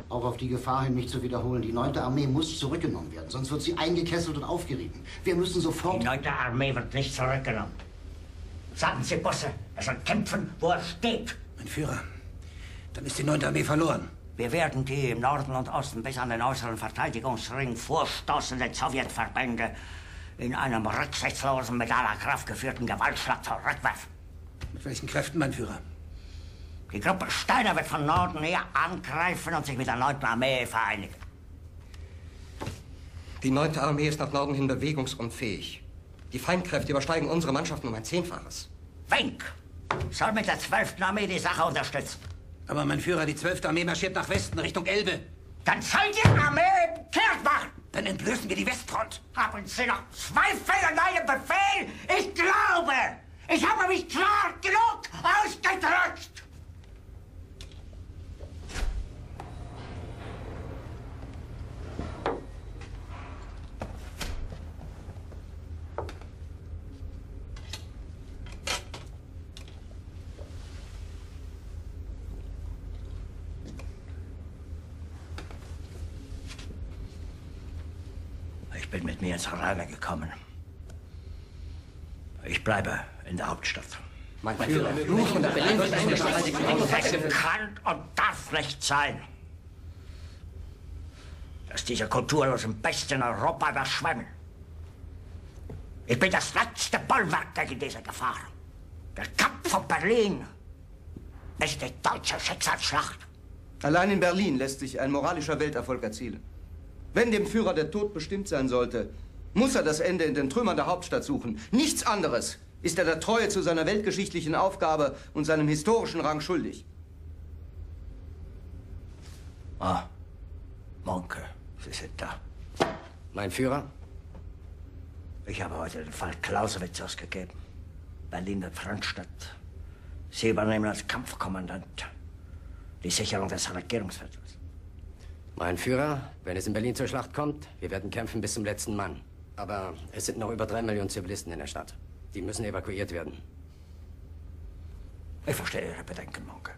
Auch auf die Gefahr hin, mich zu wiederholen. Die 9. Armee muss zurückgenommen werden, sonst wird sie eingekesselt und aufgerieben. Wir müssen sofort... Die 9. Armee wird nicht zurückgenommen. Sagen Sie, Bosse, er soll kämpfen, wo er steht. Mein Führer, dann ist die 9. Armee verloren. Wir werden die im Norden und Osten bis an den äußeren Verteidigungsring vorstoßenden Sowjetverbände in einem rücksichtslosen, mit aller Kraft geführten Gewaltschlag zurückwerfen. Mit welchen Kräften, mein Führer? Die Gruppe Steiner wird von Norden her angreifen und sich mit der 9. Armee vereinigen. Die 9. Armee ist nach Norden hin bewegungsunfähig. Die Feindkräfte übersteigen unsere Mannschaften um ein 10-faches. Wenk soll mit der 12. Armee die Sache unterstützen. Aber mein Führer, die 12. Armee marschiert nach Westen, Richtung Elbe. Dann soll die Armee kehrt machen. Dann entblößen wir die Westfront. Haben Sie noch Zweifel an meinem Befehl? Ich glaube, ich habe mich klar genug ausgedrückt. Ich bin mit mir ins Reine gekommen. Ich bleibe in der Hauptstadt. Mein Führer, von der Berlin wird eine Es kann und darf nicht sein, dass diese kulturlosen Bestien Europa überschwemmen. Ich bin das letzte Bollwerk gegen diese Gefahr. Der Kampf von Berlin ist die deutsche Schicksalsschlacht. Allein in Berlin lässt sich ein moralischer Welterfolg erzielen. Wenn dem Führer der Tod bestimmt sein sollte, muss er das Ende in den Trümmern der Hauptstadt suchen. Nichts anderes ist er der Treue zu seiner weltgeschichtlichen Aufgabe und seinem historischen Rang schuldig. Ah, Monke, Sie sind da. Mein Führer? Ich habe heute den Fall Clausewitz ausgegeben. Berlin wird Frontstadt. Sie übernehmen als Kampfkommandant die Sicherung des Regierungsviertels. Mein Führer, wenn es in Berlin zur Schlacht kommt, wir werden kämpfen bis zum letzten Mann. Aber es sind noch über 3 Millionen Zivilisten in der Stadt. Die müssen evakuiert werden. Ich verstehe Ihre Bedenken, Monke.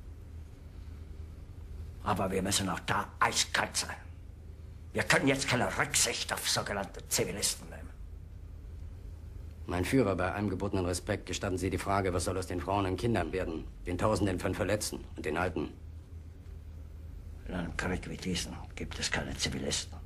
Aber wir müssen auch da eiskalt sein. Wir können jetzt keine Rücksicht auf sogenannte Zivilisten nehmen. Mein Führer, bei allem gebotenen Respekt gestatten Sie die Frage, was soll aus den Frauen und Kindern werden, den Tausenden von Verletzten und den Alten? In einem Krieg wie diesen gibt es keine Zivilisten.